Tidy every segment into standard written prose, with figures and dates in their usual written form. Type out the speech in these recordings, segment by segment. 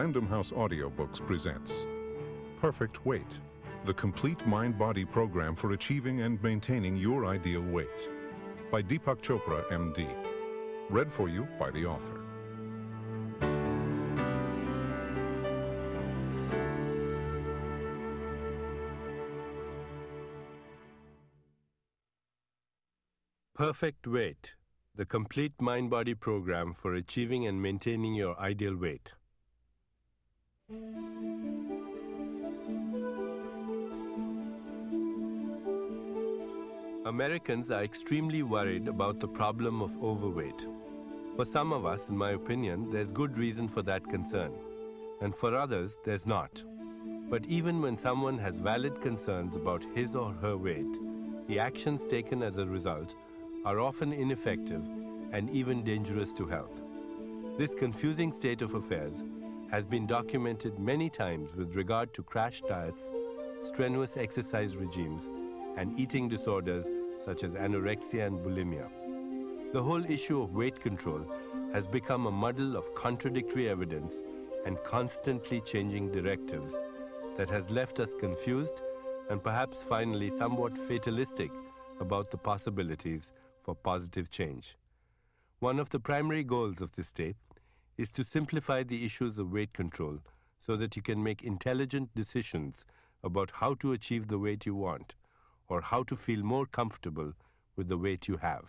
Random House Audiobooks presents Perfect Weight, the complete mind-body program for achieving and maintaining your ideal weight, by Deepak Chopra, MD. Read for you by the author. Perfect Weight, the complete mind-body program for achieving and maintaining your ideal weight. Americans are extremely worried about the problem of overweight. For some of us, in my opinion, there's good reason for that concern, and for others, there's not. But even when someone has valid concerns about his or her weight, the actions taken as a result are often ineffective and even dangerous to health. This confusing state of affairs has been documented many times with regard to crash diets, strenuous exercise regimes, and eating disorders such as anorexia and bulimia. The whole issue of weight control has become a muddle of contradictory evidence and constantly changing directives that has left us confused and perhaps finally somewhat fatalistic about the possibilities for positive change. One of the primary goals of this tape is to simplify the issues of weight control so that you can make intelligent decisions about how to achieve the weight you want or how to feel more comfortable with the weight you have.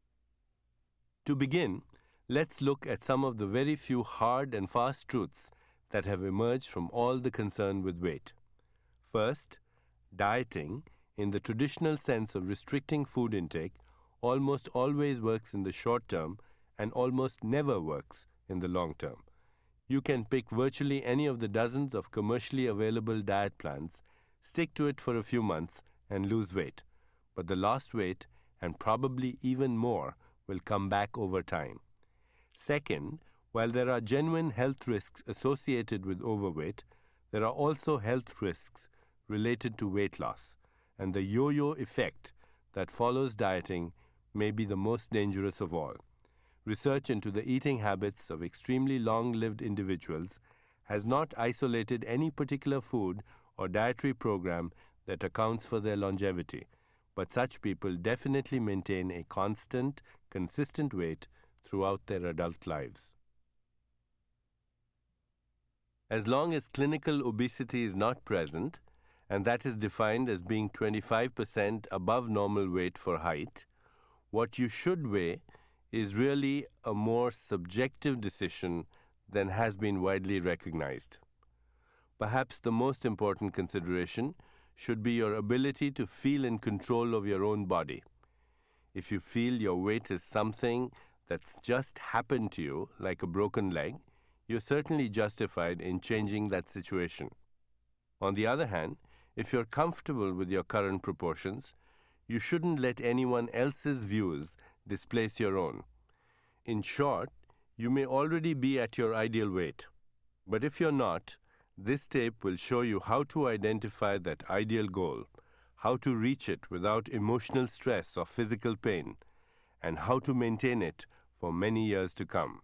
To begin, let's look at some of the very few hard and fast truths that have emerged from all the concern with weight. First, dieting, in the traditional sense of restricting food intake, almost always works in the short term and almost never works in the long term. You can pick virtually any of the dozens of commercially available diet plans, stick to it for a few months, and lose weight. But the lost weight, and probably even more, will come back over time. Second, while there are genuine health risks associated with overweight, there are also health risks related to weight loss, and the yo-yo effect that follows dieting may be the most dangerous of all. Research into the eating habits of extremely long-lived individuals has not isolated any particular food or dietary program that accounts for their longevity, but such people definitely maintain a constant, consistent weight throughout their adult lives. As long as clinical obesity is not present, and that is defined as being 25% above normal weight for height, what you should weigh is really a more subjective decision than has been widely recognized. Perhaps the most important consideration should be your ability to feel in control of your own body. If you feel your weight is something that's just happened to you, like a broken leg, you're certainly justified in changing that situation. On the other hand, if you're comfortable with your current proportions, you shouldn't let anyone else's views displace your own. In short, you may already be at your ideal weight. But if you're not, this tape will show you how to identify that ideal goal, how to reach it without emotional stress or physical pain, and how to maintain it for many years to come.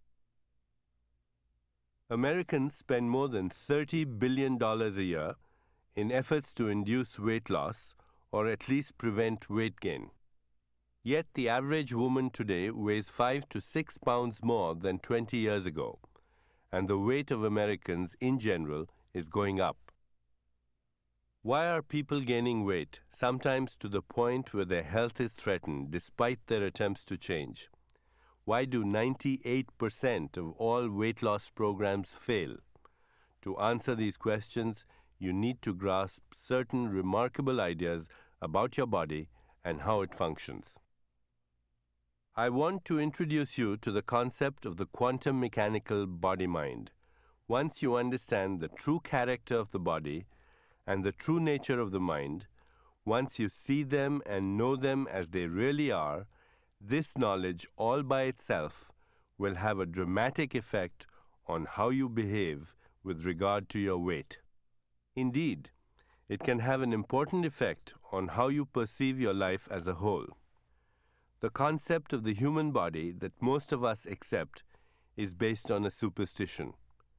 Americans spend more than $30 billion a year in efforts to induce weight loss or at least prevent weight gain. Yet the average woman today weighs 5 to 6 pounds more than 20 years ago, and the weight of Americans in general is going up. Why are people gaining weight, sometimes to the point where their health is threatened despite their attempts to change? Why do 98% of all weight loss programs fail? To answer these questions, you need to grasp certain remarkable ideas about your body and how it functions. I want to introduce you to the concept of the quantum mechanical body-mind. Once you understand the true character of the body and the true nature of the mind, once you see them and know them as they really are, this knowledge all by itself will have a dramatic effect on how you behave with regard to your weight. Indeed, it can have an important effect on how you perceive your life as a whole. The concept of the human body that most of us accept is based on a superstition.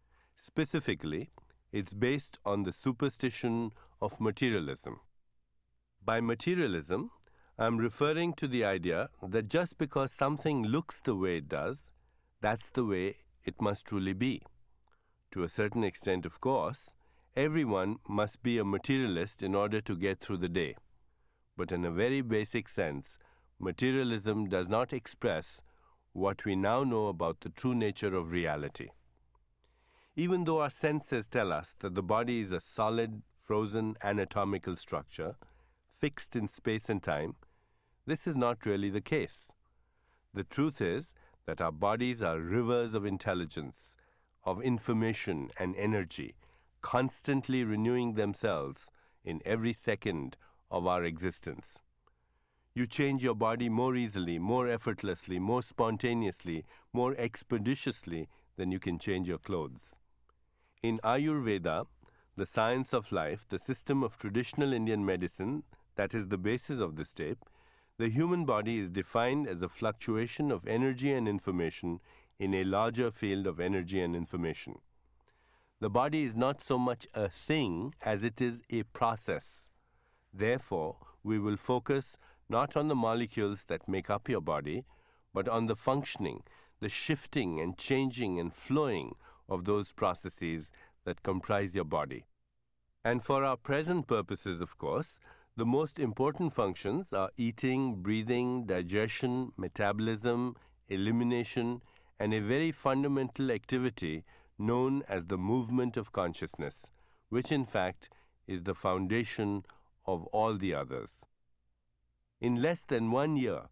Specifically, it's based on the superstition of materialism. By materialism, I'm referring to the idea that just because something looks the way it does, that's the way it must truly be. To a certain extent, of course, everyone must be a materialist in order to get through the day. But in a very basic sense, materialism does not express what we now know about the true nature of reality. Even though our senses tell us that the body is a solid, frozen anatomical structure, fixed in space and time, this is not really the case. The truth is that our bodies are rivers of intelligence, of information and energy, constantly renewing themselves in every second of our existence. You change your body more easily, more effortlessly, more spontaneously, more expeditiously than you can change your clothes. In Ayurveda, the science of life, the system of traditional Indian medicine that is the basis of this tape, the human body is defined as a fluctuation of energy and information in a larger field of energy and information. The body is not so much a thing as it is a process. Therefore, we will focus not on the molecules that make up your body, but on the functioning, the shifting and changing and flowing of those processes that comprise your body. And for our present purposes, of course, the most important functions are eating, breathing, digestion, metabolism, elimination, and a very fundamental activity known as the movement of consciousness, which in fact is the foundation of all the others. In less than 1 year,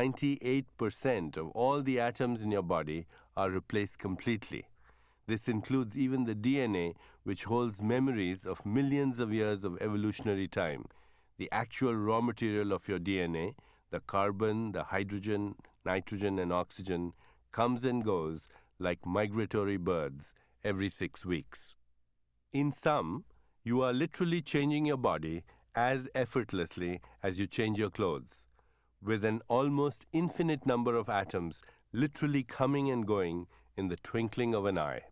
98% of all the atoms in your body are replaced completely. This includes even the DNA, which holds memories of millions of years of evolutionary time. The actual raw material of your DNA, the carbon, the hydrogen, nitrogen, and oxygen, comes and goes like migratory birds every 6 weeks. In sum, you are literally changing your body as effortlessly as you change your clothes, with an almost infinite number of atoms literally coming and going in the twinkling of an eye.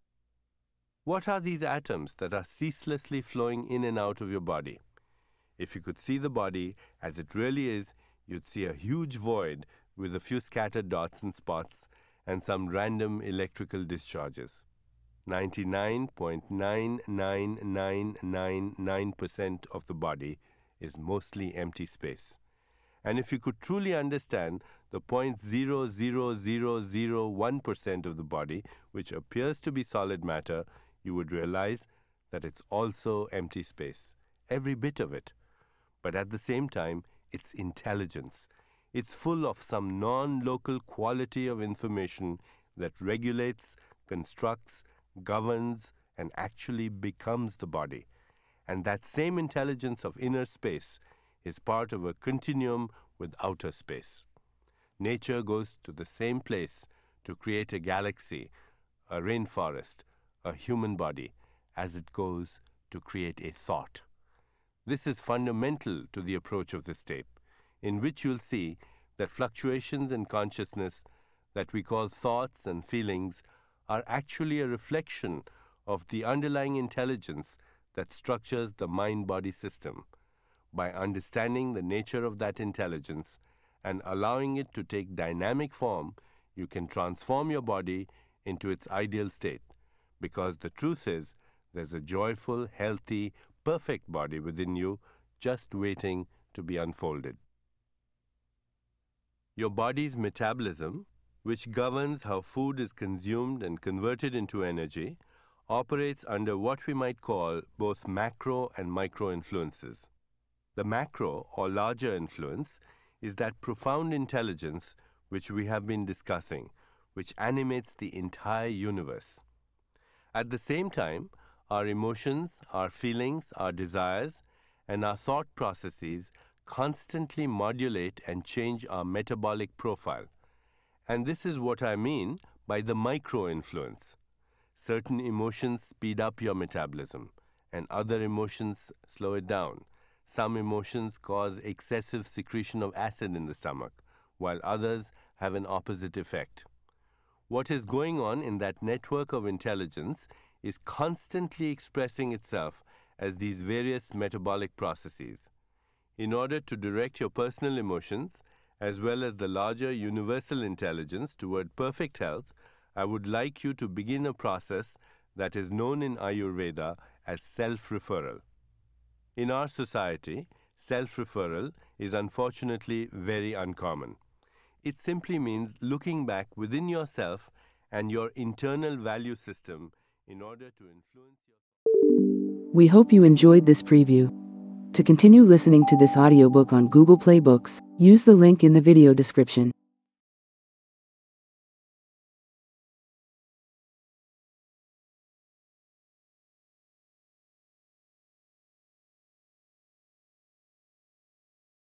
What are these atoms that are ceaselessly flowing in and out of your body? If you could see the body as it really is, you'd see a huge void with a few scattered dots and spots and some random electrical discharges. 99.99999% of the body is mostly empty space. And if you could truly understand the 0.00001% of the body, which appears to be solid matter, you would realize that it's also empty space, every bit of it. But at the same time, it's intelligence. It's full of some non-local quality of information that regulates, constructs, governs, and actually becomes the body. And that same intelligence of inner space is part of a continuum with outer space. Nature goes to the same place to create a galaxy, a rainforest, a human body, as it goes to create a thought. This is fundamental to the approach of this tape, in which you'll see that fluctuations in consciousness that we call thoughts and feelings are actually a reflection of the underlying intelligence that structures the mind-body system. By understanding the nature of that intelligence and allowing it to take dynamic form, you can transform your body into its ideal state, because the truth is there's a joyful, healthy, perfect body within you just waiting to be unfolded. Your body's metabolism, which governs how food is consumed and converted into energy, operates under what we might call both macro and micro influences. The macro, or larger influence, is that profound intelligence which we have been discussing, which animates the entire universe. At the same time, our emotions, our feelings, our desires, and our thought processes constantly modulate and change our metabolic profile. And this is what I mean by the micro-influence. Certain emotions speed up your metabolism, and other emotions slow it down. Some emotions cause excessive secretion of acid in the stomach, while others have an opposite effect. What is going on in that network of intelligence is constantly expressing itself as these various metabolic processes. In order to direct your personal emotions, as well as the larger universal intelligence toward perfect health, I would like you to begin a process that is known in Ayurveda as self-referral. In our society, self-referral is unfortunately very uncommon. It simply means looking back within yourself and your internal value system in order to influence your... We hope you enjoyed this preview. To continue listening to this audiobook on Google Play Books, use the link in the video description.